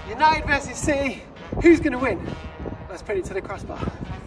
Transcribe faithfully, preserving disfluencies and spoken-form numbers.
United versus City, who's going to win? Let's put it to the crossbar.